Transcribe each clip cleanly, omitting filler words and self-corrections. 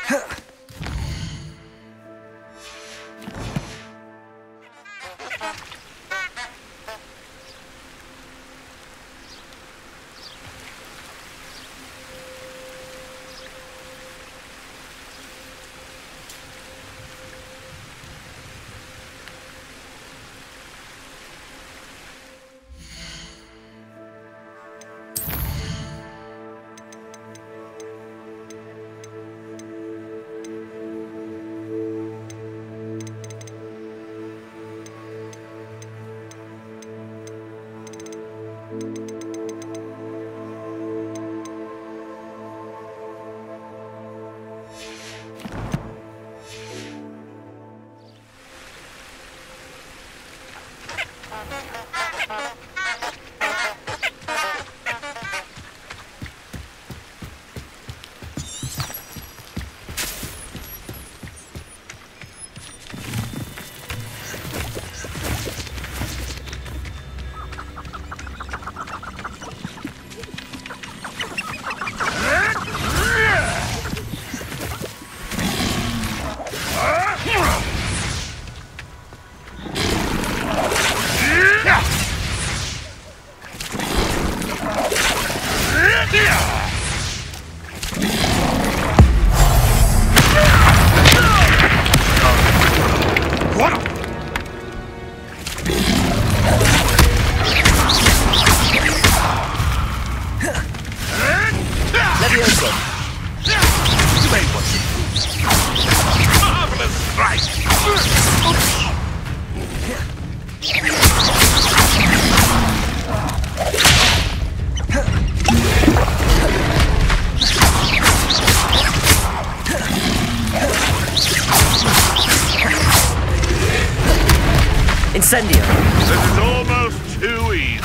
Incendio! This is almost too easy.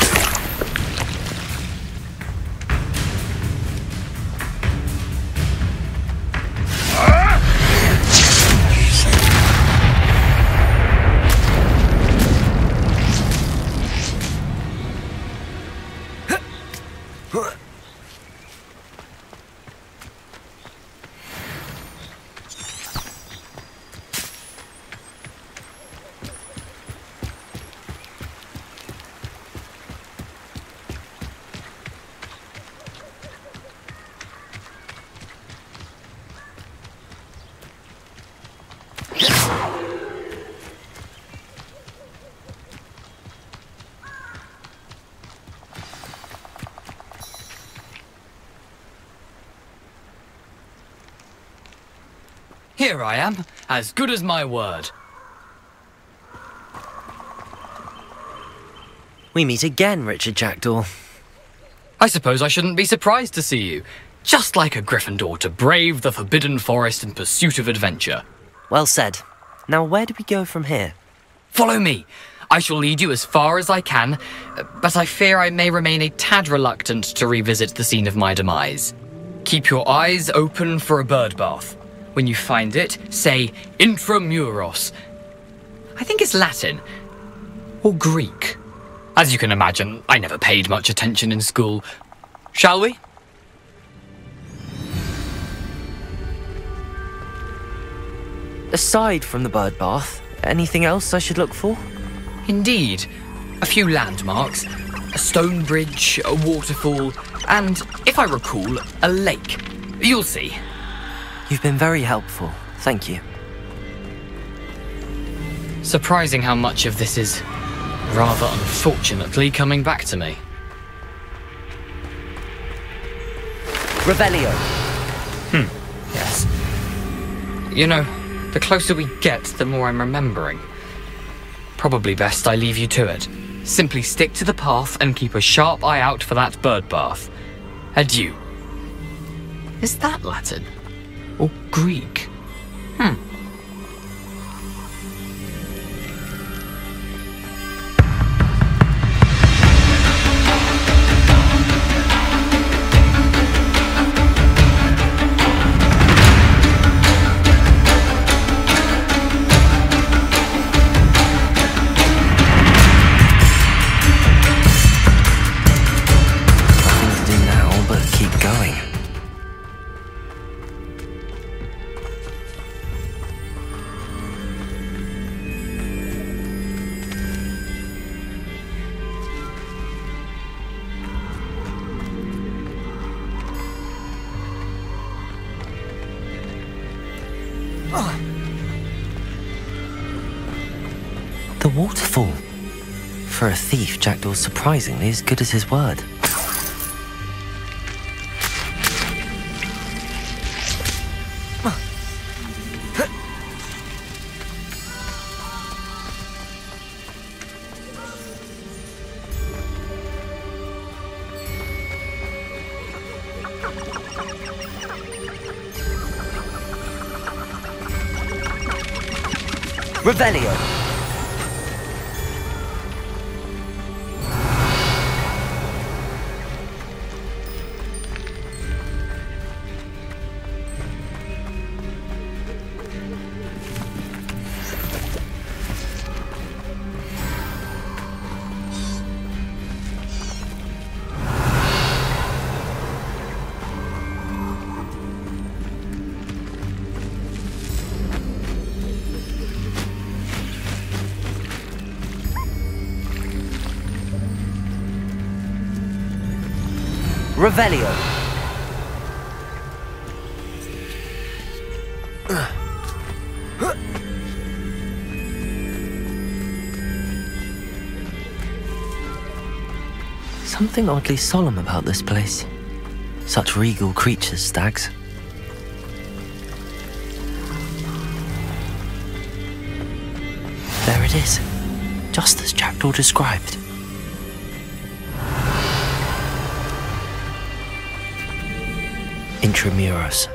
Here I am, as good as my word. We meet again, Richard Jackdaw. I suppose I shouldn't be surprised to see you. Just like a Gryffindor to brave the Forbidden Forest in pursuit of adventure. Well said. Now where do we go from here? Follow me. I shall lead you as far as I can, but I fear I may remain a tad reluctant to revisit the scene of my demise. Keep your eyes open for a bird bath. When you find it, say Intramuros. I think it's Latin. Or Greek. As you can imagine, I never paid much attention in school. Shall we? Aside from the bird bath, anything else I should look for? Indeed. A few landmarks, a stone bridge, a waterfall, and, if I recall, a lake. You'll see. You've been very helpful. Thank you. Surprising how much of this is, rather unfortunately, coming back to me. Revelio. Yes. You know, the closer we get, the more I'm remembering. Probably best I leave you to it. Simply stick to the path and keep a sharp eye out for that bird bath. Adieu. Is that Latin? Or Greek? The waterfall. For a thief, Jackdaw's surprisingly as good as his word. Revelio. Revelio. Something oddly solemn about this place. Such regal creatures, stags. There it is, just as Jackdaw described. Intramuros.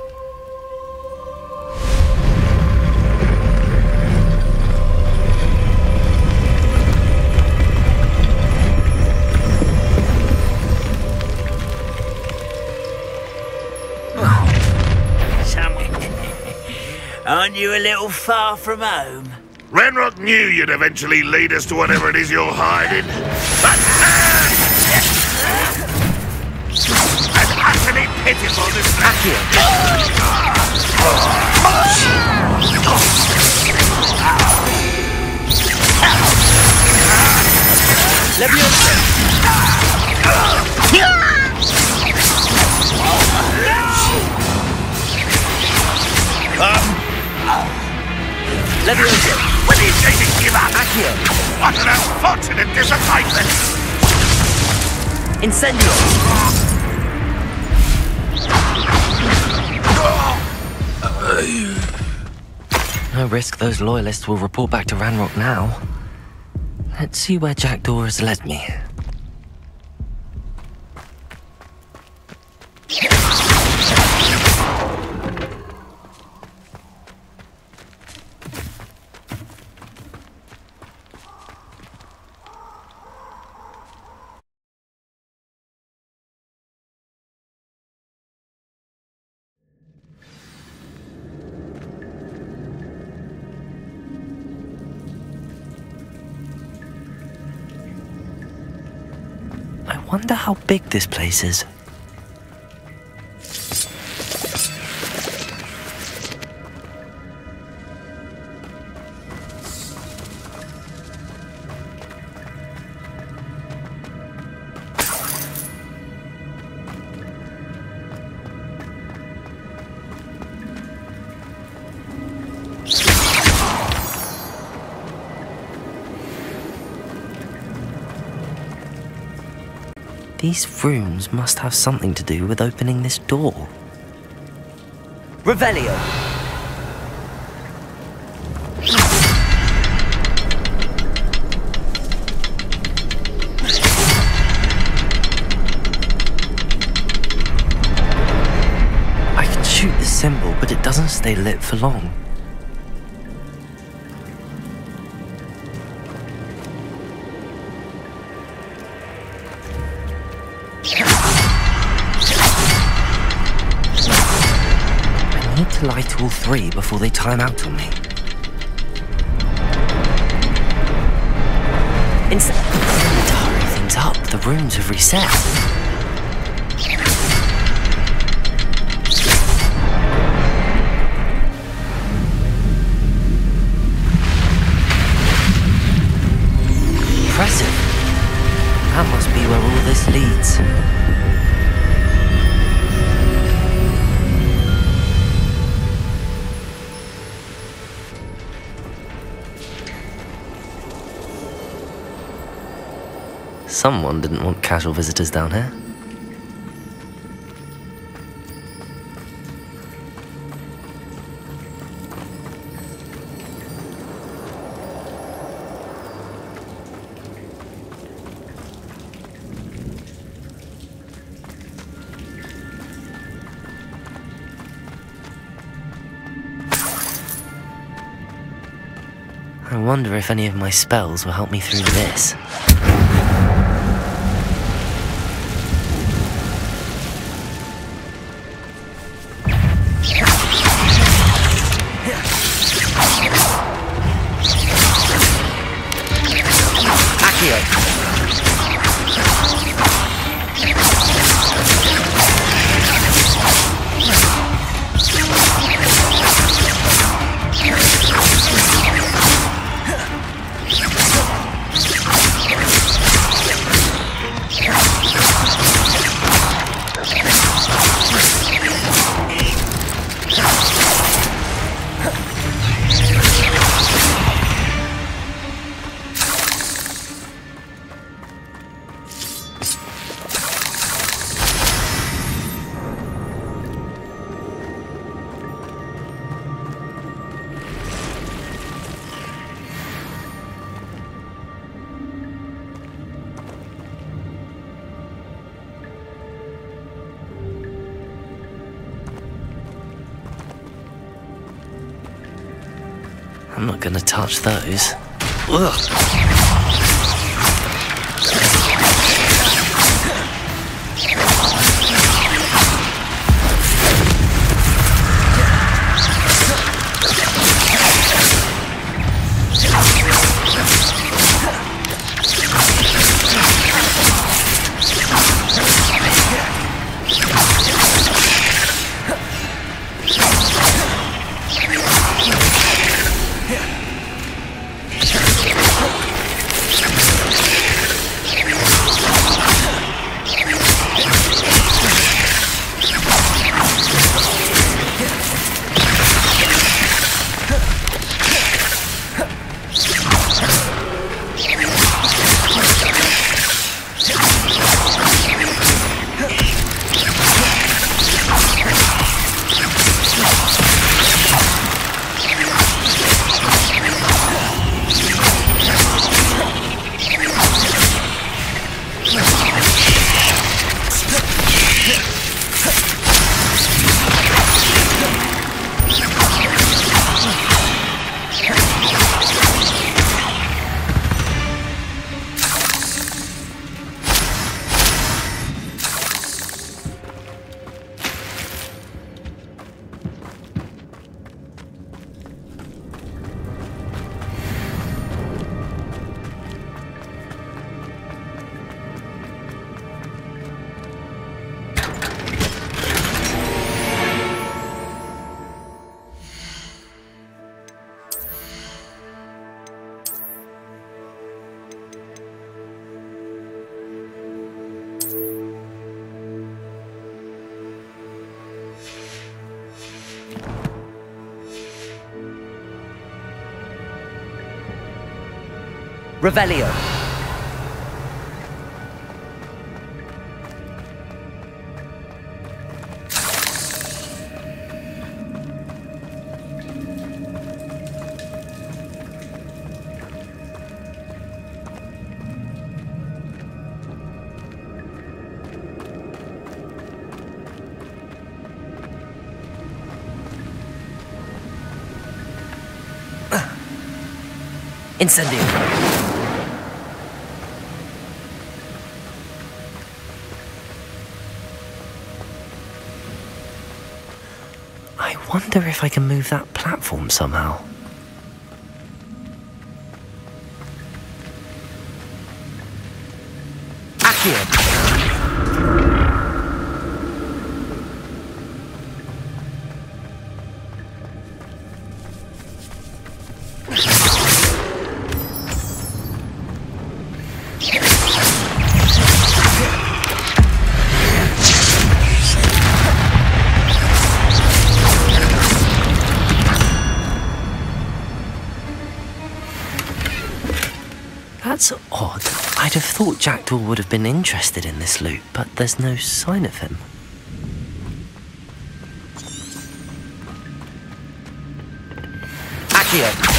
Aren't you a little far from home? Ranrock knew you'd eventually lead us to whatever it is you're hiding. And utterly pitiful this Leviosa. When are you going to give up? Accio. What an unfortunate disappointment! Incendio. No risk those loyalists will report back to Ranrock now. Let's see where Jackdaw has led me. I wonder how big this place is. These runes must have something to do with opening this door. Revelio! I can shoot the symbol, but it doesn't stay lit for long. I need to light all three before they time out on me. To hurry things up, the runes have reset. Impressive. That must be where all this leads. Someone didn't want casual visitors down here. I wonder if any of my spells will help me through this. I'm not gonna touch those. Ugh. Revelio. Incendio. I wonder if I can move that platform somehow. Accio. That's odd. I'd have thought Jackdaw would have been interested in this loot, but there's no sign of him. Accio!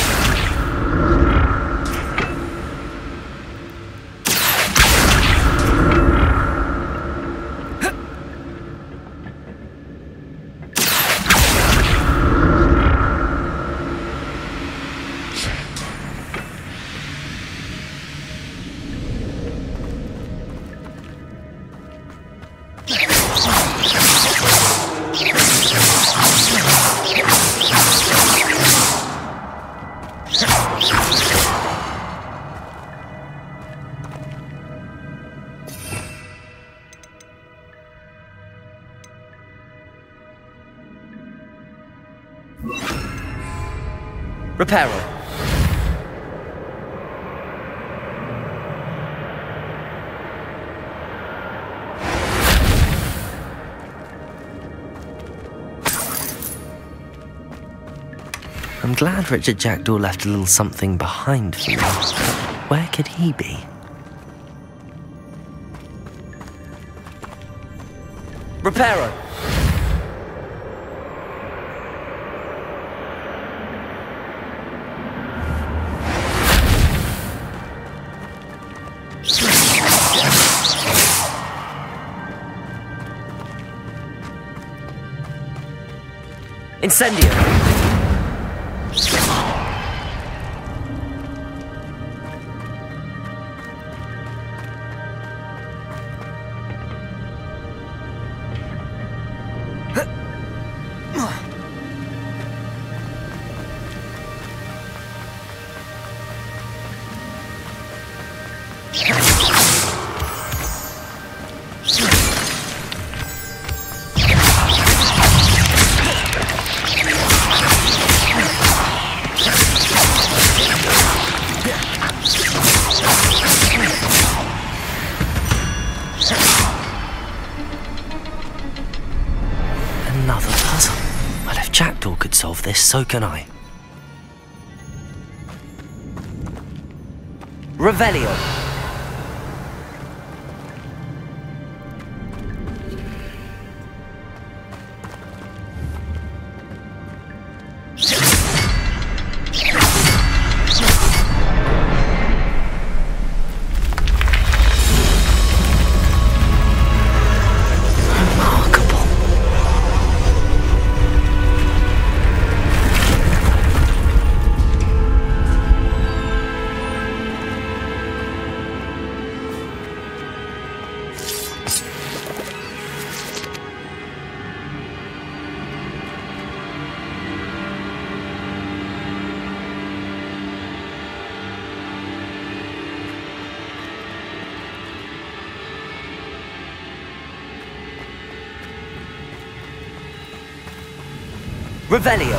Reparo. I'm glad Richard Jackdaw left a little something behind for me. But where could he be? Reparo. Incendio! Another puzzle. Well, if Jackdaw could solve this, so can I. Revelio. Revelio.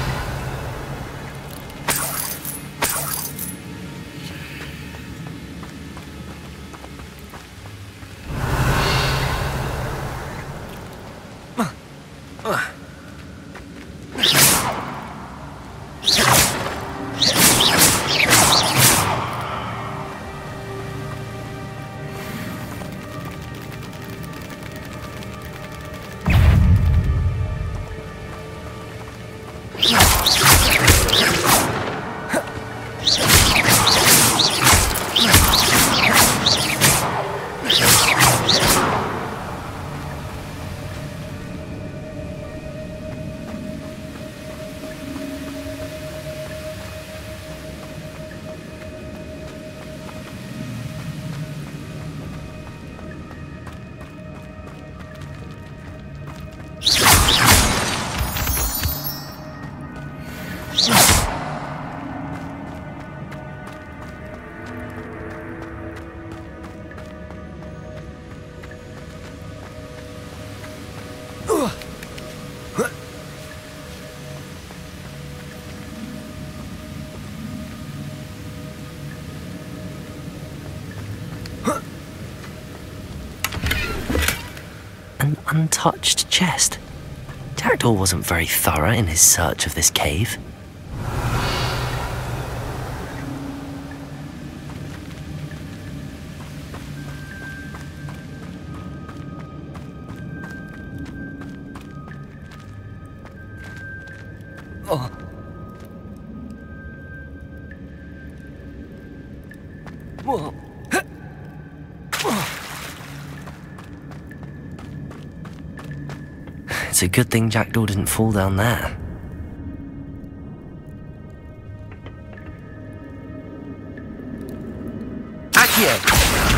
An untouched chest. Jackdaw wasn't very thorough in his search of this cave. It's a good thing Jackdaw didn't fall down there. Accio!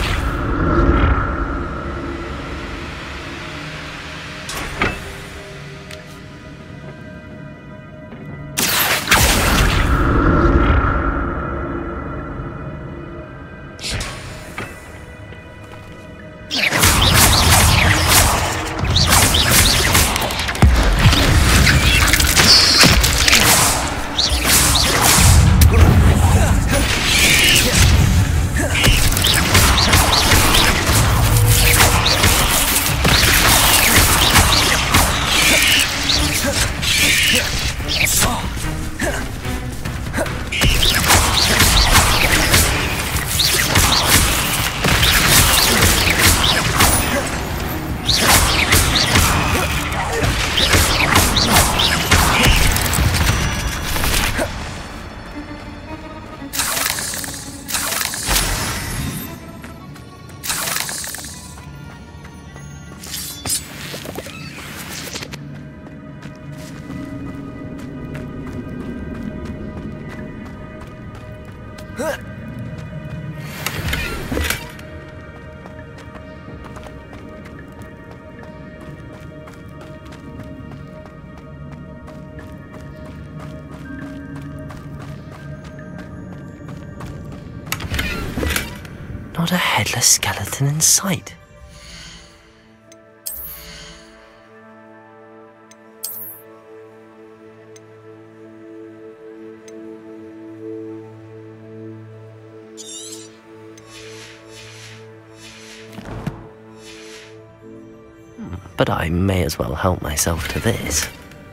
Not a headless skeleton in sight. But I may as well help myself to this.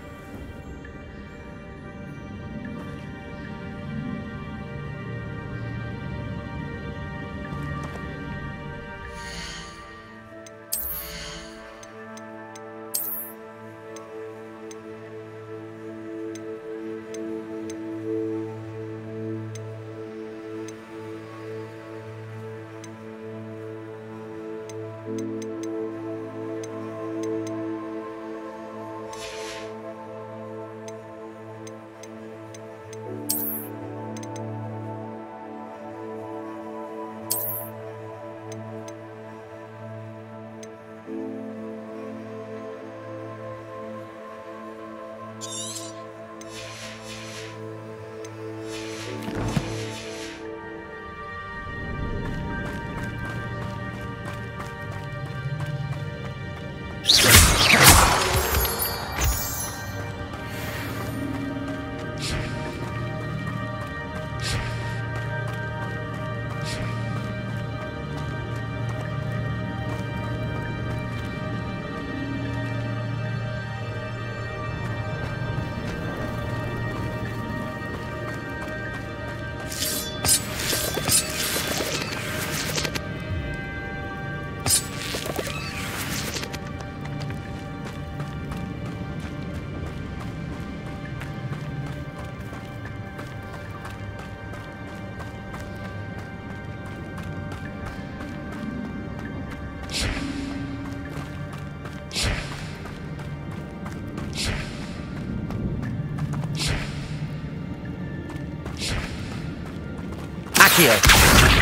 Accio!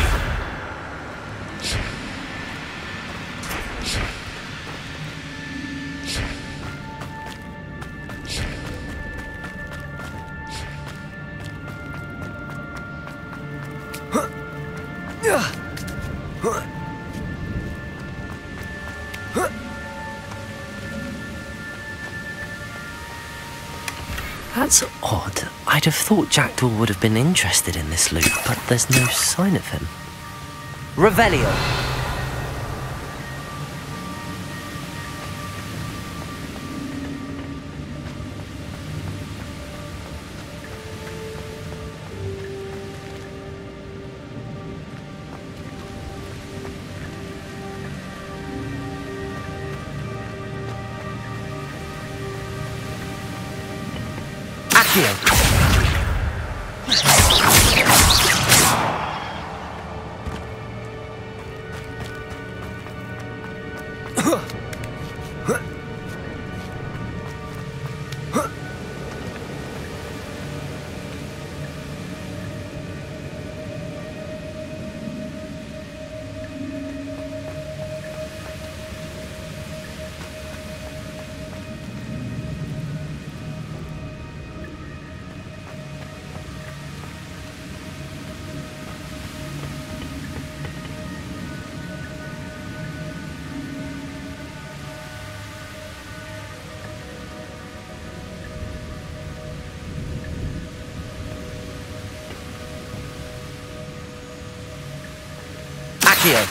That's odd. I'd have thought Jackdaw would have been interested in this loot, but there's no sign of him. Revelio! Accio! Accio.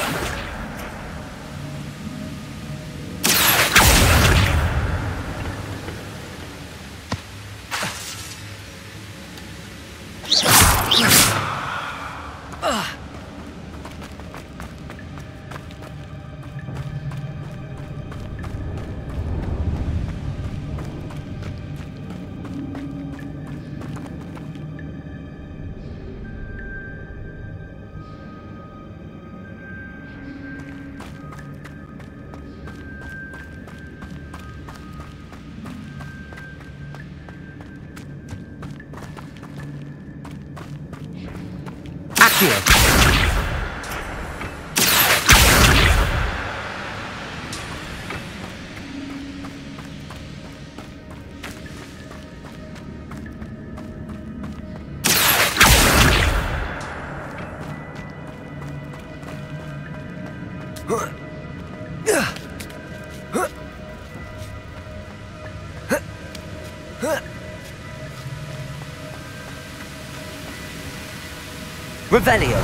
Revelio.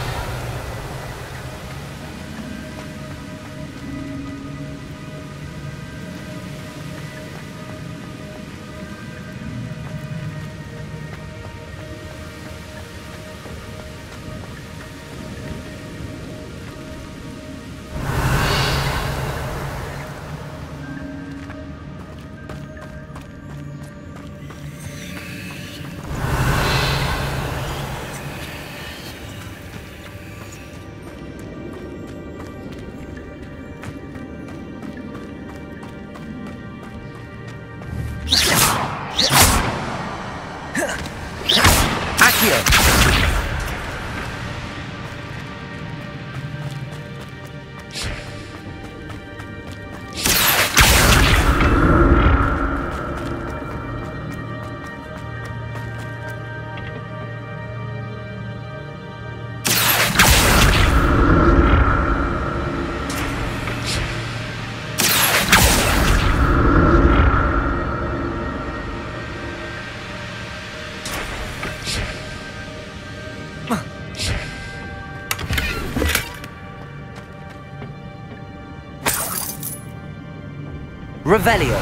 Revelio.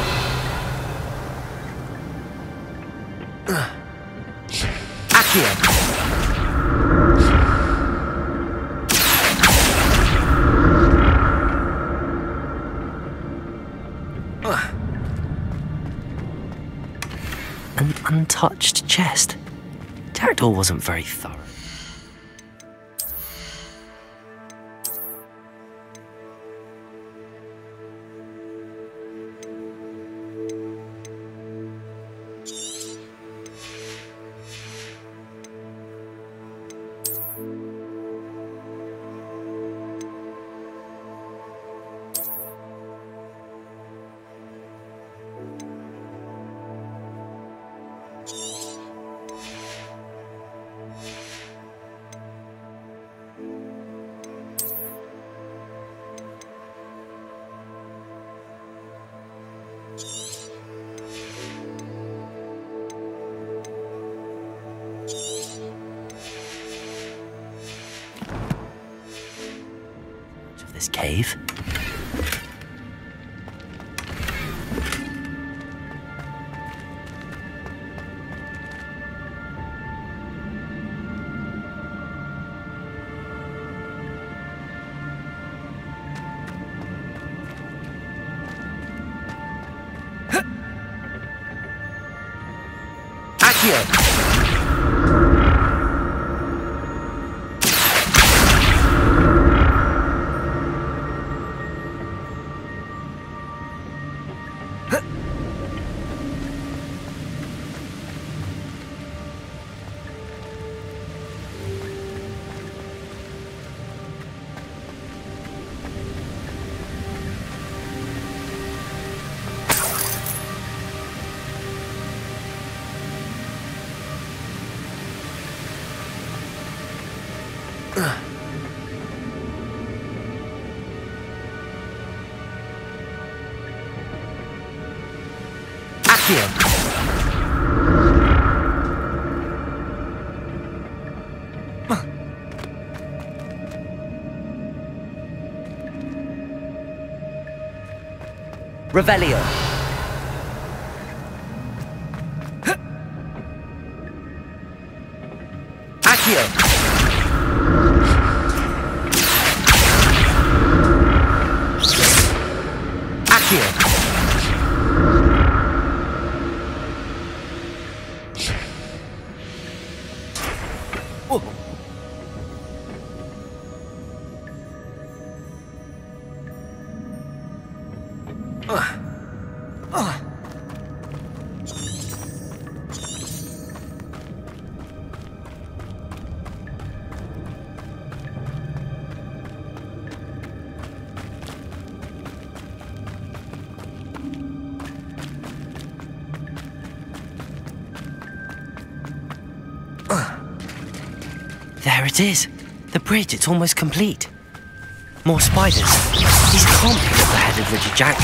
Accio. An untouched chest. Jackdaw wasn't very thorough. This cave. Accio. Accio. Revelio. Accio. Accio. There it is. The bridge, it's almost complete. More spiders. These can't be at the head of Rigid Jack.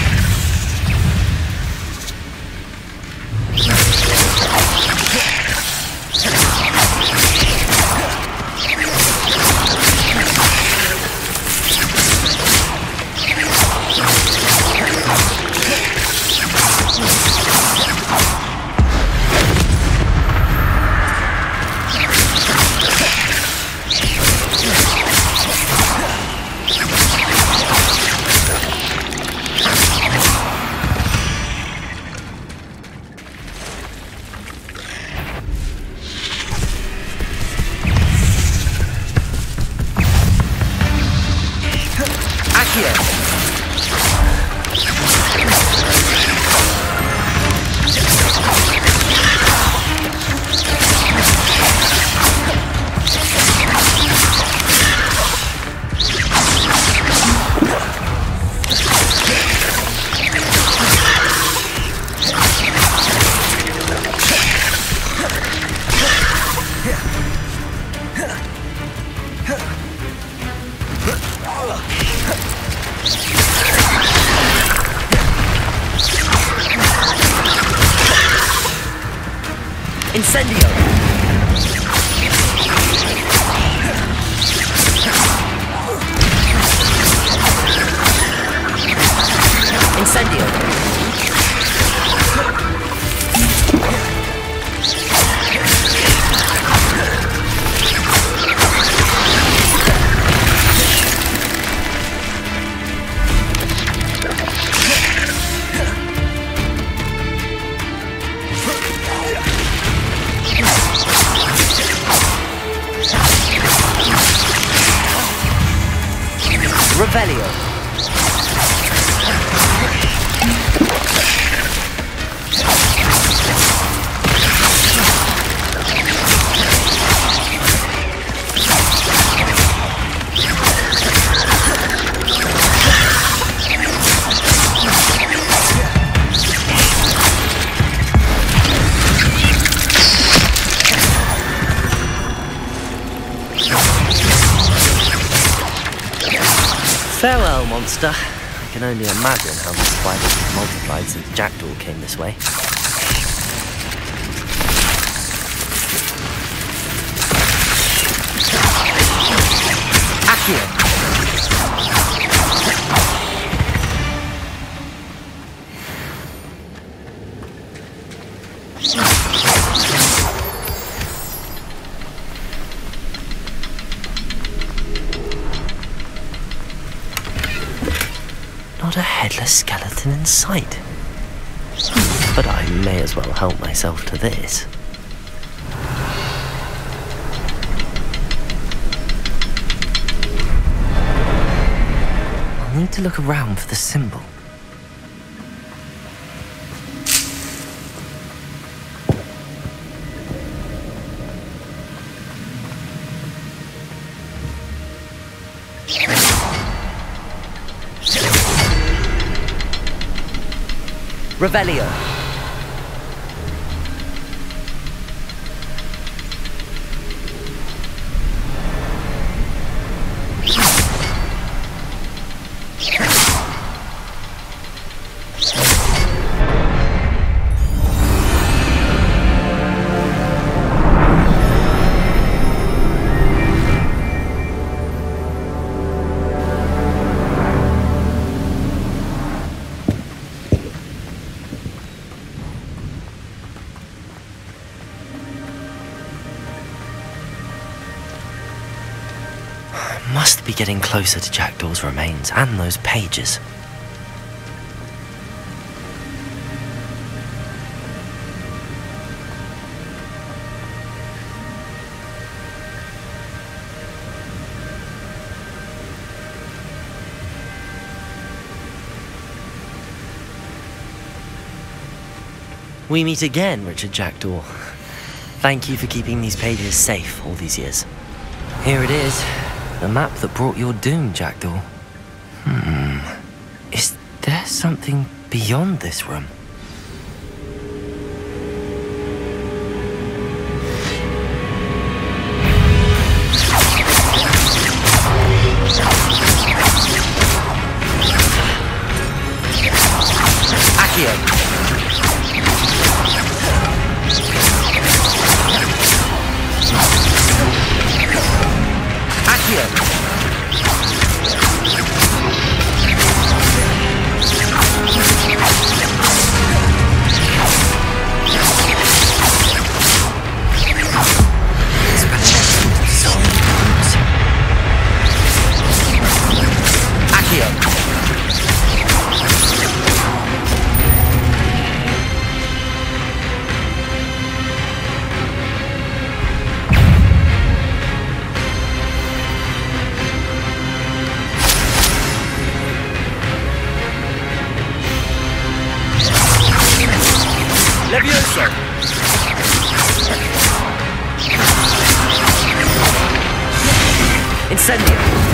Incendio! Incendio! Revelio. Farewell, monster. I can only imagine how the spiders have multiplied since Jackdaw came this way. Accio! Not a headless skeleton in sight. But I may as well help myself to this. I'll need to look around for the symbol. Revelio. Must be getting closer to Jackdaw's remains and those pages. We meet again, Richard Jackdaw. Thank you for keeping these pages safe all these years. Here it is, the map that brought your doom, Jackdaw. Is there something beyond this room? Accio! Levioso! Incendio!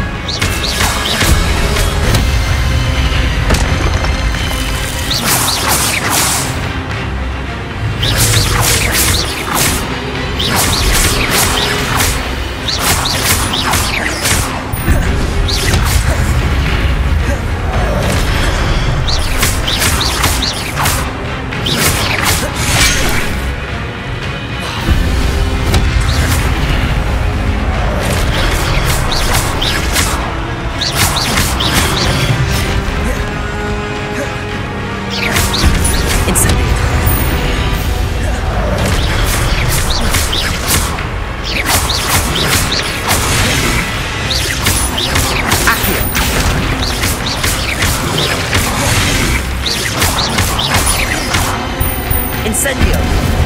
Incendio!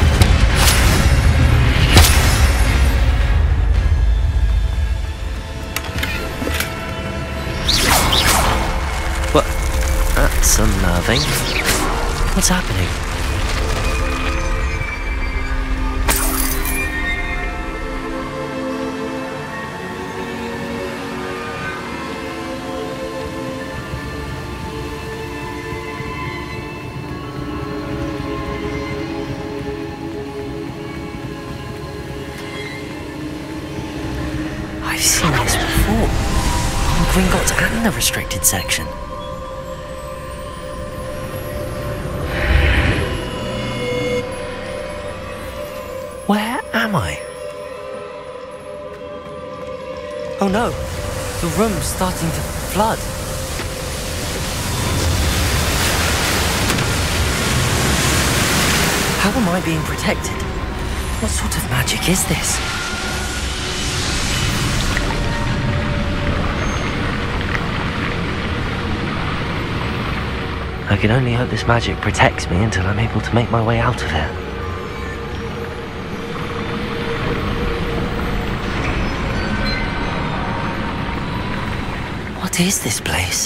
What? That's unnerving. What's happening? I've seen this before. On Gringotts and the restricted section. Where am I? Oh no, the room's starting to flood. How am I being protected? What sort of magic is this? I can only hope this magic protects me until I'm able to make my way out of here. What is this place?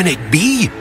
it be?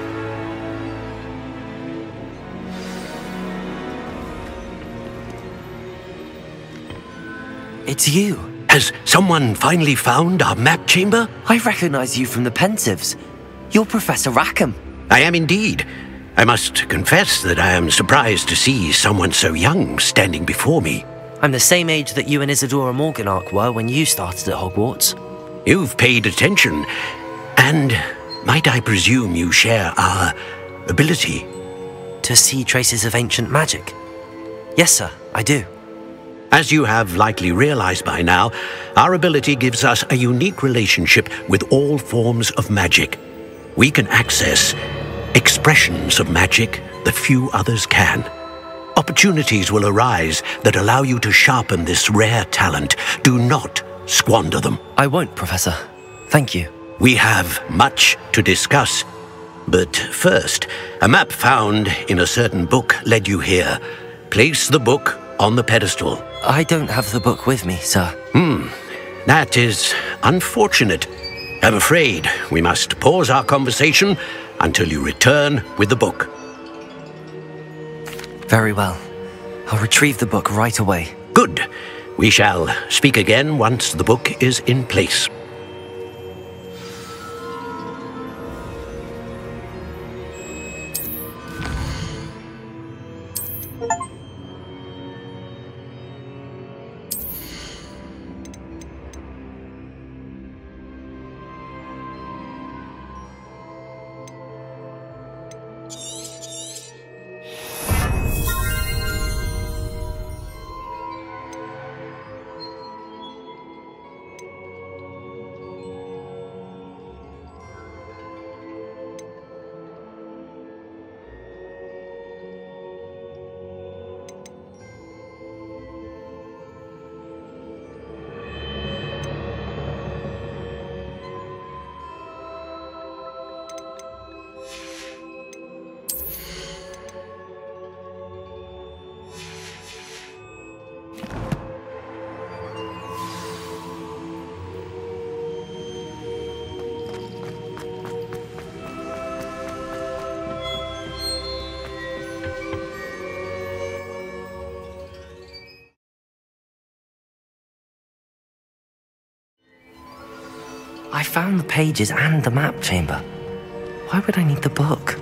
It's you. Has someone finally found our map chamber? I recognize you from the Pensieves. You're Professor Rackham. I am indeed. I must confess that I am surprised to see someone so young standing before me. I'm the same age that you and Isadora Morganach were when you started at Hogwarts. You've paid attention, and might I presume you share our ability? To see traces of ancient magic? Yes, sir, I do. As you have likely realized by now, our ability gives us a unique relationship with all forms of magic. We can access expressions of magic that few others can. Opportunities will arise that allow you to sharpen this rare talent. Do not squander them. I won't, Professor. Thank you. We have much to discuss. But first, a map found in a certain book led you here. Place the book on the pedestal. I don't have the book with me, sir. That is unfortunate. I'm afraid we must pause our conversation until you return with the book. Very well. I'll retrieve the book right away. Good. We shall speak again once the book is in place. I found the pages and the map chamber. Why would I need the book?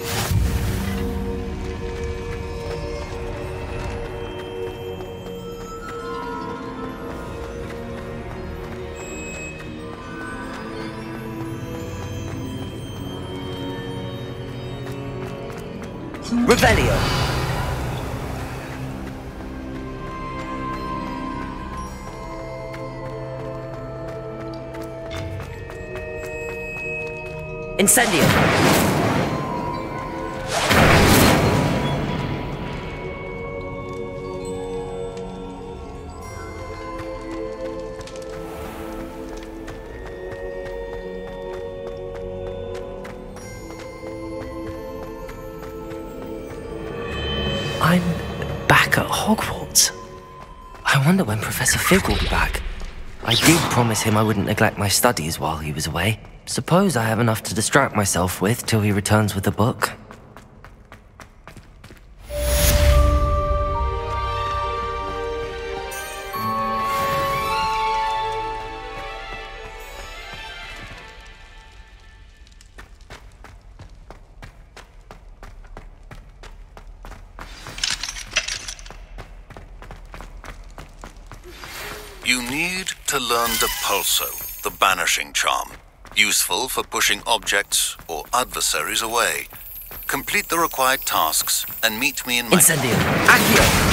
Revelio. Incendio. I'm back at Hogwarts. I wonder when Professor Fig will be back. I did promise him I wouldn't neglect my studies while he was away. Suppose I have enough to distract myself with till he returns with the book. You need to learn Depulso, the banishing charm. Useful for pushing objects or adversaries away. Complete the required tasks and meet me in my... Incendio. Accio.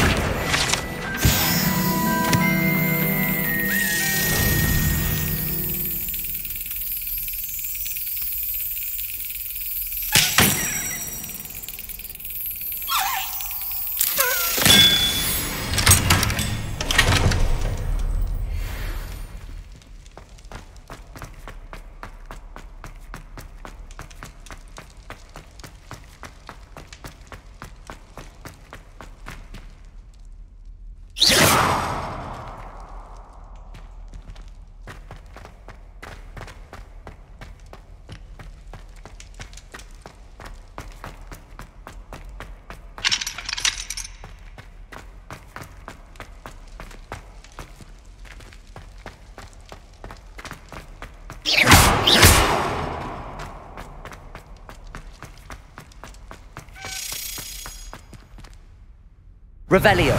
Revelio.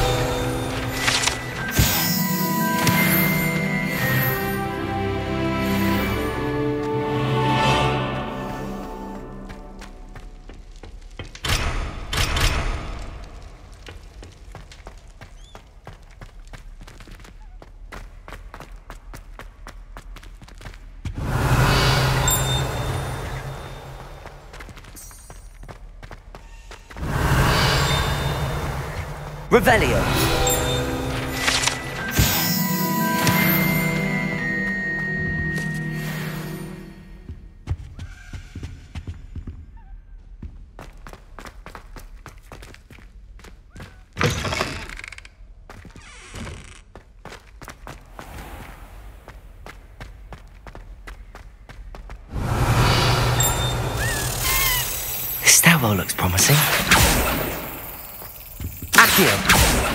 Revelio. This stairwell looks promising. Accio.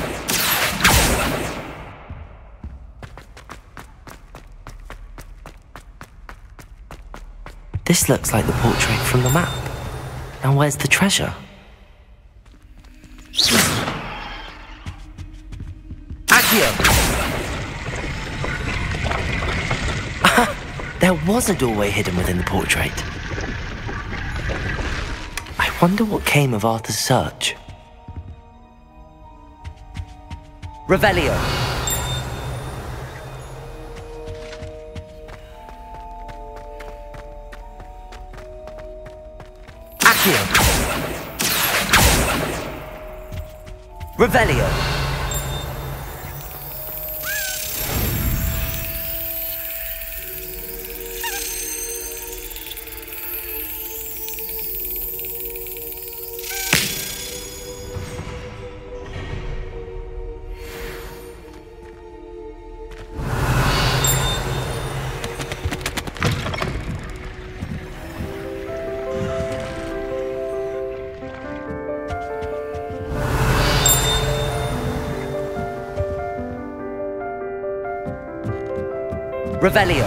This looks like the portrait from the map. Now where's the treasure? Accio! There was a doorway hidden within the portrait. I wonder what came of Arthur's search. Revelio. Accio. Revelio. Revelio.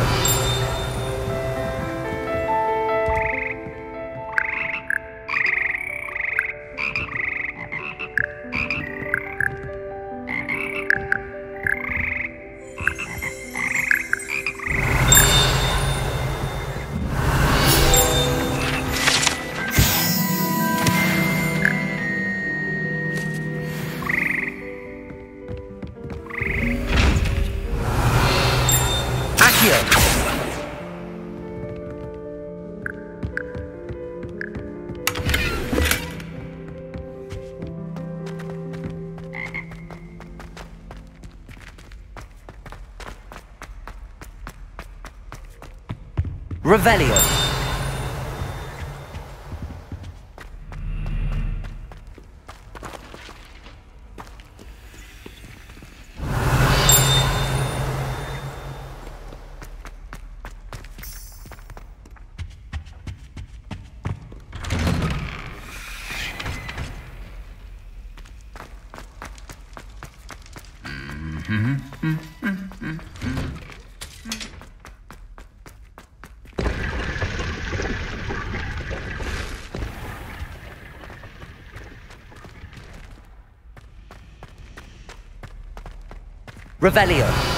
Revelio. Revelio.